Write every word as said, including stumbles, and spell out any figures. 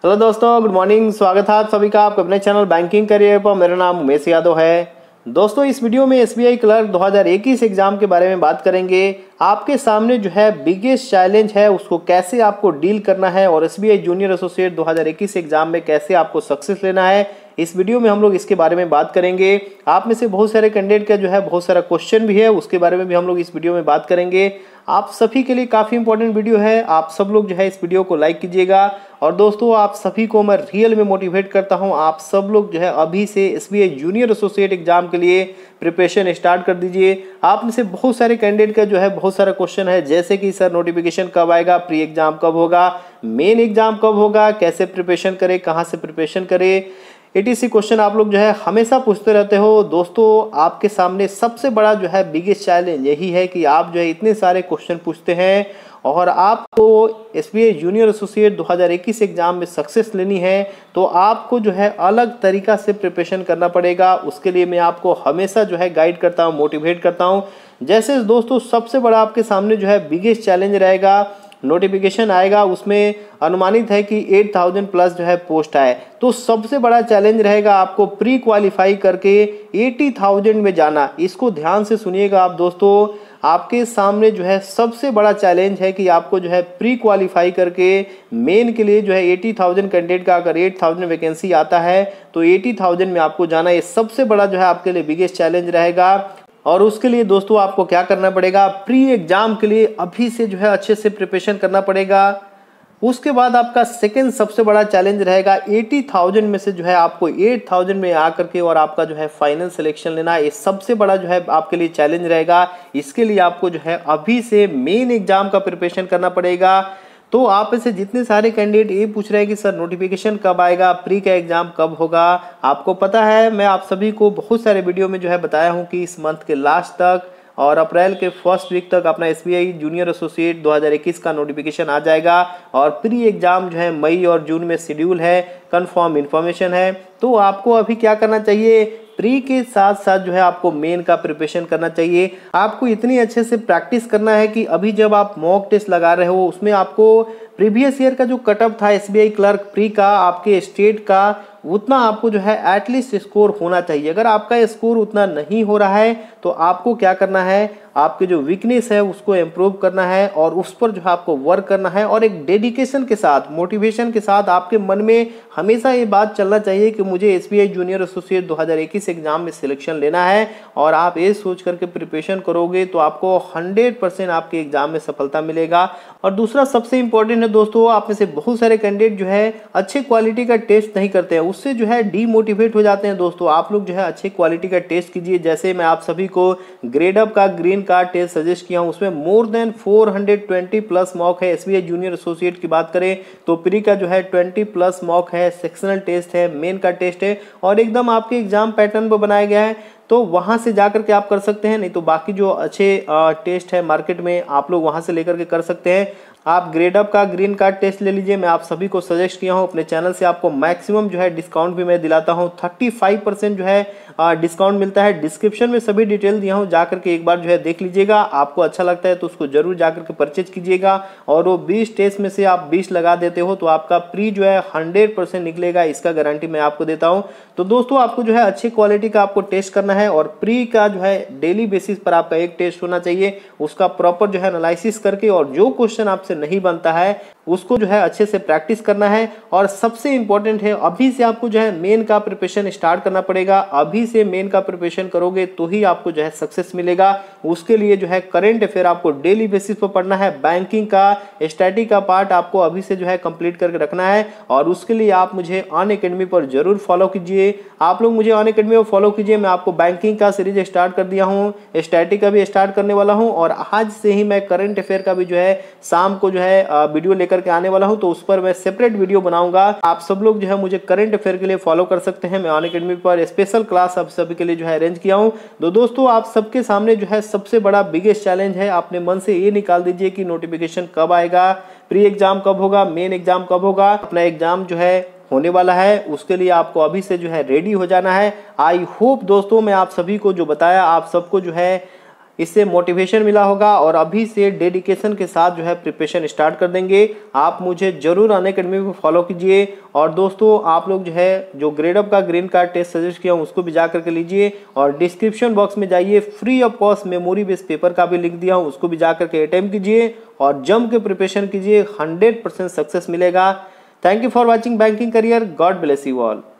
Hello दोस्तों, good morning. स्वागत है आप सभी का आपके अपने चैनल बैंकिंग करियर पर। मेरा नाम उमेश यादव है। दोस्तों, इस वीडियो में एसबीआई क्लर्क दो हज़ार इक्कीस एग्जाम के बारे में बात करेंगे। आपके सामने जो है बिगेस्ट चैलेंज है उसको कैसे आपको डील करना है और एसबीआई जूनियर एसोसिएट दो हज़ार इक्कीस एग्जाम में कैसे आपको सक्सेस लेना है, इस वीडियो में हम लोग इसके बारे में बात करेंगे। आप में से बहुत सारे कैंडिडेट का जो है बहुत सारा क्वेश्चन भी है, उसके बारे में भी हम लोग इस वीडियो में बात करेंगे। आप सभी के लिए काफ़ी इंपॉर्टेंट वीडियो है। आप सब लोग जो है इस वीडियो को लाइक कीजिएगा। और दोस्तों, आप सभी को मैं रियल में मोटिवेट करता हूं, आप सब लोग जो है अभी से एसबीआई जूनियर एसोसिएट एग्जाम के लिए प्रिपरेशन स्टार्ट कर दीजिए। आप में से बहुत सारे कैंडिडेट का जो है बहुत सारा क्वेश्चन है, जैसे कि सर नोटिफिकेशन कब आएगा, प्री एग्जाम कब होगा, मेन एग्जाम कब होगा, कैसे प्रिपरेशन करें, कहाँ से प्रिपरेशन करें, एटीसी क्वेश्चन आप लोग जो है हमेशा पूछते रहते हो। दोस्तों, आपके सामने सबसे बड़ा जो है बिगेस्ट चैलेंज यही है कि आप जो है इतने सारे क्वेश्चन पूछते हैं और आपको एसबीआई जूनियर एसोसिएट दो हज़ार इक्कीस एग्जाम में सक्सेस लेनी है, तो आपको जो है अलग तरीका से प्रिपरेशन करना पड़ेगा। उसके लिए मैं आपको हमेशा जो है गाइड करता हूँ, मोटिवेट करता हूँ। जैसे दोस्तों, सबसे बड़ा आपके सामने जो है बिगेस्ट चैलेंज रहेगा, नोटिफिकेशन आएगा, उसमें अनुमानित है कि आठ हज़ार प्लस जो है पोस्ट आए, तो सबसे बड़ा चैलेंज रहेगा आपको प्री क्वालिफाई करके अस्सी हज़ार में जाना। इसको ध्यान से सुनिएगा आप दोस्तों, आपके सामने जो है सबसे बड़ा चैलेंज है कि आपको जो है प्री क्वालिफाई करके मेन के लिए जो है अस्सी हज़ार कैंडिडेट का अगर आठ हज़ार वैकेंसी आता है तो अस्सी हज़ार में आपको जाना। ये सबसे बड़ा जो है आपके लिए बिगेस्ट चैलेंज रहेगा। और उसके लिए दोस्तों आपको क्या करना पड़ेगा, प्री एग्जाम के लिए अभी से जो है अच्छे से प्रिपरेशन करना पड़ेगा। उसके बाद आपका सेकंड सबसे बड़ा चैलेंज रहेगा अस्सी हज़ार में से जो है आपको आठ हज़ार में आकर के और आपका जो है फाइनल सिलेक्शन लेना। ये सबसे बड़ा जो है आपके लिए चैलेंज रहेगा। इसके लिए आपको जो है अभी से मेन एग्जाम का प्रिपरेशन करना पड़ेगा। तो आप ऐसे जितने सारे कैंडिडेट ये पूछ रहे हैं कि सर नोटिफिकेशन कब आएगा, प्री का एग्जाम कब होगा, आपको पता है मैं आप सभी को बहुत सारे वीडियो में जो है बताया हूँ कि इस मंथ के लास्ट तक और अप्रैल के फर्स्ट वीक तक अपना एसबीआई जूनियर एसोसिएट दो हज़ार इक्कीस का नोटिफिकेशन आ जाएगा। और प्री एग्जाम जो है मई और जून में शेड्यूल है, कंफर्म इन्फॉर्मेशन है। तो आपको अभी क्या करना चाहिए, प्री के साथ साथ जो है आपको मेन का प्रिपरेशन करना चाहिए। आपको इतनी अच्छे से प्रैक्टिस करना है कि अभी जब आप मॉक टेस्ट लगा रहे हो उसमें आपको प्रीवियस ईयर का जो कटअप था एसबीआई क्लर्क प्री का आपके स्टेट का, उतना आपको जो है एटलीस्ट स्कोर होना चाहिए। अगर आपका स्कोर उतना नहीं हो रहा है तो आपको क्या करना है, आपके जो वीकनेस है उसको इम्प्रूव करना है और उस पर जो है आपको वर्क करना है। और एक डेडिकेशन के साथ, मोटिवेशन के साथ आपके मन में हमेशा ये बात चलना चाहिए कि मुझे एसबीआई जूनियर एसोसिएट दो हज़ार इक्कीस एग्जाम में सिलेक्शन लेना है। और आप ये सोच करके प्रिपरेशन करोगे तो आपको हंड्रेड परसेंट आपके एग्जाम में सफलता मिलेगा। और दूसरा सबसे इंपॉर्टेंट है दोस्तों, आप में से बहुत सारे कैंडिडेट जो है अच्छे क्वालिटी का टेस्ट नहीं करते हैं, उससे जो है डीमोटिवेट हो जाते हैं। दोस्तों, आप लोग जो है अच्छे क्वालिटी का टेस्ट कीजिए। जैसे मैं आप सभी को ग्रेड अप का ग्रीन कार्ड टेस्ट सजेस्ट किया हूं, उसमें मोर देन चार सौ बीस प्लस मॉक है। एसबीआई जूनियर एसोसिएट की बात करें तो प्री का जो है बीस प्लस मॉक है, सेक्शनल टेस्ट है, मेन का टेस्ट है और एकदम आपके एग्जाम पैटर्न पर बनाया गया है। तो वहां से जाकर के आप कर सकते हैं, नहीं तो बाकी जो अच्छे टेस्ट है मार्केट में आप लोग वहां से लेकर के कर सकते हैं। आप ग्रेड अप का ग्रीन कार्ड टेस्ट ले लीजिए, मैं आप सभी को सजेस्ट किया हूं। अपने चैनल से आपको मैक्सिमम जो है डिस्काउंट भी मैं दिलाता हूं, पैंतीस परसेंट जो है डिस्काउंट मिलता है। डिस्क्रिप्शन में सभी डिटेल दिया हूं, जाकर के एक बार जो है देख लीजिएगा। आपको अच्छा लगता है तो उसको जरूर जाकर के परचेज कीजिएगा। और वो बीस टेस्ट में से आप बीस लगा देते हो तो आपका प्री जो है हंड्रेड परसेंट निकलेगा, इसका गारंटी मैं आपको देता हूं। तो दोस्तों, आपको जो है अच्छी क्वालिटी का आपको टेस्ट करना है और प्री का जो है डेली बेसिस पर आपका एक टेस्ट होना चाहिए, उसका प्रॉपर जो है एनालिसिस करके और जो क्वेश्चन आपसे नहीं बनता है उसको जो है अच्छे से प्रैक्टिस करना है। और सबसे इंपॉर्टेंट है, अभी से आपको जो है मेन का प्रिपरेशन स्टार्ट करना पड़ेगा। अभी से मेन का प्रिपरेशन करोगे तो ही आपको जो है सक्सेस मिलेगा। उसके लिए जो है करंट अफेयर आपको डेली बेसिस पर पढ़ना है, बैंकिंग का स्टैटिक का पार्ट आपको अभी से जो है कंप्लीट करके रखना है। और उसके लिए आप मुझे अनअकैडमी पर जरूर फॉलो कीजिए। आप लोग मुझे अनअकैडमी पर फॉलो कीजिए। मैं आपको बैंकिंग का सीरीज स्टार्ट कर दिया हूँ, स्टैटिक का भी स्टार्ट करने वाला हूँ और आज से ही मैं करंट अफेयर का भी जो है शाम को जो है वीडियो लेकर के आने वाला हूं, तो उस पर मैं सेपरेट वीडियो बनाऊंगा। आप सब लोग जो है मुझे करंट अफेयर के लिए फॉलो कर सकते हैं। मैं अनअकैडमी पर स्पेशल क्लास आप सभी के लिए जो है अरेंज किया हूं। तो दोस्तों, आप सबके सामने जो है सबसे बड़ा बिगेस्ट चैलेंज है, अपने मन से ये निकाल दीजिए कि नोटिफिकेशन कब आएगा, प्री एग्जाम कब होगा, मेन एग्जाम कब होगा। अपना एग्जाम जो है होने वाला है, उसके लिए आपको अभी से जो है रेडी हो जाना है। आई होप दोस्तों, मैं आप सभी को जो बताया आप सबको जो है इससे मोटिवेशन मिला होगा और अभी से डेडिकेशन के साथ जो है प्रिपरेशन स्टार्ट कर देंगे। आप मुझे जरूर अनअकैडमी को फॉलो कीजिए। और दोस्तों आप लोग जो है जो ग्रेडअप का ग्रीन कार्ड टेस्ट सजेस्ट किया हूँ उसको भी जा करके लीजिए, और डिस्क्रिप्शन बॉक्स में जाइए, free of cost memory based paper का भी लिंक दिया हूँ, उसको भी जा करके अटेम्प्ट कीजिए और जम के प्रिपरेशन कीजिए। हंड्रेड परसेंट सक्सेस मिलेगा। Thank you for watching banking career. God bless you all.